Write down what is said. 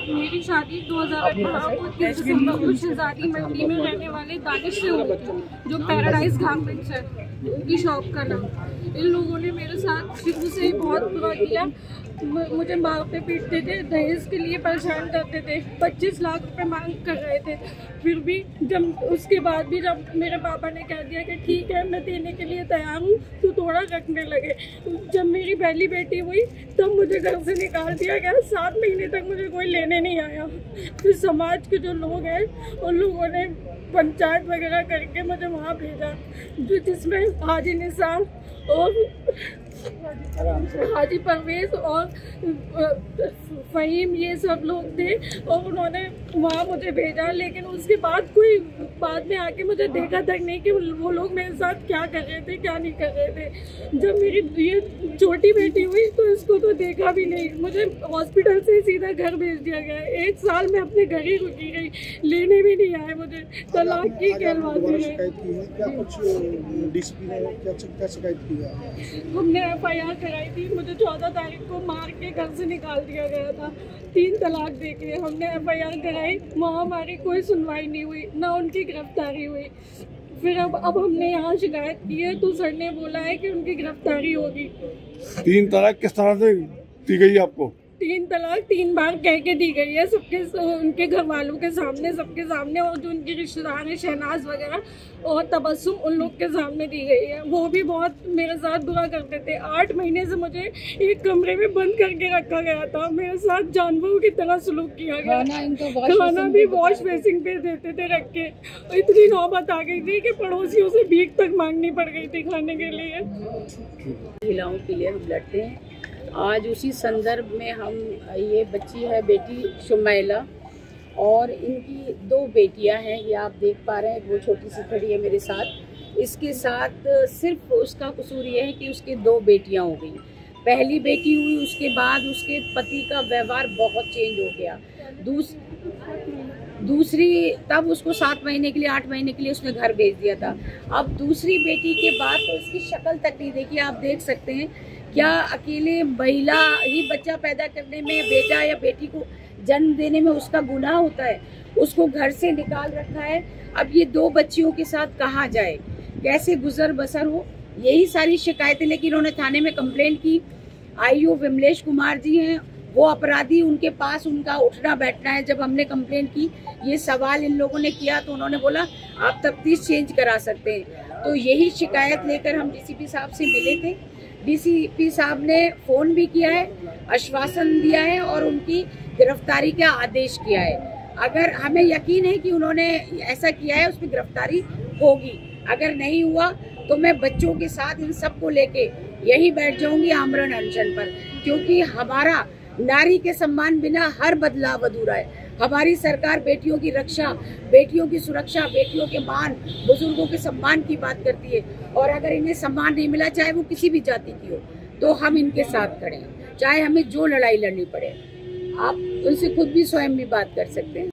मेरी शादी 2018 दिसंबर को शहजादी मंडी में रहने वाले दानिश से हुई थी, जो पैराडाइज गारमेंट्स है उनकी शॉप का नाम। इन लोगों ने मेरे साथ शुरू से ही बहुत बुरा किया, मुझे मारते पीटते थे, दहेज के लिए परेशान करते थे, 25 लाख रुपए मांग कर रहे थे। फिर भी जब उसके बाद भी जब मेरे पापा ने कह दिया कि ठीक है मैं देने के लिए तैयार हूँ, तो थोड़ा रखने लगे। जब मेरी पहली बेटी हुई तब मुझे घर से निकाल दिया गया, 7 महीने तक मुझे कोई लेने नहीं आया। फिर समाज के जो लोग हैं उन लोगों ने पंचायत वगैरह करके मुझे वहाँ भेजा, जिसमें हाजी निसार और हाजी परवेज और फहीम ये सब लोग थे, और उन्होंने वहाँ मुझे भेजा। लेकिन उसके बाद कोई बाद में आके मुझे देखा तक नहीं कि वो लोग मेरे साथ क्या कर रहे थे क्या नहीं कर रहे थे। जब मेरी ये छोटी बेटी हुई तो इसको तो देखा भी नहीं, मुझे हॉस्पिटल से सीधा घर भेज दिया गया। 1 साल में अपने घर ही रुकी रही, लेने भी नहीं आए मुझे, तलाक की कहलवाते रहे। हमने FIR कराई थी, मुझे 14 तारीख को मार के घर से निकाल दिया गया था, 3 तलाक देके हमने FIR कराई, वहाँ हमारी कोई सुनवाई नहीं हुई, ना उनकी गिरफ्तारी हुई। फिर अब हमने यहाँ शिकायत की है तो सर ने बोला है कि उनकी गिरफ्तारी होगी। 3 तलाक किस तरह से दी गई आपको? 3 तलाक 3 बार कह के दी गई है, सबके उनके घर वालों के सामने, सबके सामने, और जो उनके रिश्तेदार हैं शहनाज वगैरह और तबस्सुम, उन लोग के सामने दी गई है। वो भी बहुत मेरे साथ बुरा करते थे। 8 महीने से मुझे एक कमरे में बंद करके रखा गया था, मेरे साथ जानवरों की तरह सलूक किया गया। खाना भी वॉश बेसिन पे देते थे रख के। इतनी नौबत आ गई थी कि पड़ोसियों से भीख तक मांगनी पड़ गई थी खाने के लिए। महिलाओं के लिए हम लड़ते हैं। आज उसी संदर्भ में हम, ये बच्ची है बेटी शुमैला और इनकी 2 बेटियां हैं, ये आप देख पा रहे हैं, वो छोटी सी खड़ी है मेरे साथ। इसके साथ सिर्फ उसका कसूर ये है कि उसके 2 बेटियां हो गई। पहली बेटी हुई, उसके बाद उसके पति का व्यवहार बहुत चेंज हो गया। दूसरी तब उसको 7 महीने के लिए 8 महीने के लिए उसने घर भेज दिया था। अब दूसरी बेटी के बाद तो उसकी शक्ल तक नहीं देखी। आप देख सकते हैं, क्या अकेले महिला ही बच्चा पैदा करने में, बेटा या बेटी को जन्म देने में उसका गुनाह होता है? उसको घर से निकाल रखा है। अब ये 2 बच्चियों के साथ कहाँ जाए, कैसे गुजर बसर हो, यही सारी शिकायतें लेकर इन्होंने थाने में कंप्लेंट की। IO विमलेश कुमार जी हैं, वो अपराधी, उनके पास उनका उठना बैठना है। जब हमने कंप्लेंट की, ये सवाल इन लोगों ने किया तो उन्होंने बोला आप तफ्तीश चेंज करा सकते हैं। तो यही शिकायत लेकर हम DCP साहब से मिले थे। DCP साहब ने फ़ोन भी किया है, आश्वासन दिया है और उनकी गिरफ्तारी का आदेश किया है। अगर हमें यकीन है कि उन्होंने ऐसा किया है, उसमें गिरफ्तारी होगी। अगर नहीं हुआ तो मैं बच्चों के साथ इन सबको लेके यही बैठ जाऊंगी आमरण अनशन पर, क्योंकि हमारा नारी के सम्मान बिना हर बदलाव अधूरा है। हमारी सरकार बेटियों की रक्षा, बेटियों की सुरक्षा, बेटियों के मान, बुजुर्गों के सम्मान की बात करती है, और अगर इन्हें सम्मान नहीं मिला, चाहे वो किसी भी जाति की हो, तो हम इनके साथ खड़े हैं, चाहे हमें जो लड़ाई लड़नी पड़े। आप उनसे खुद भी स्वयं भी बात कर सकते हैं।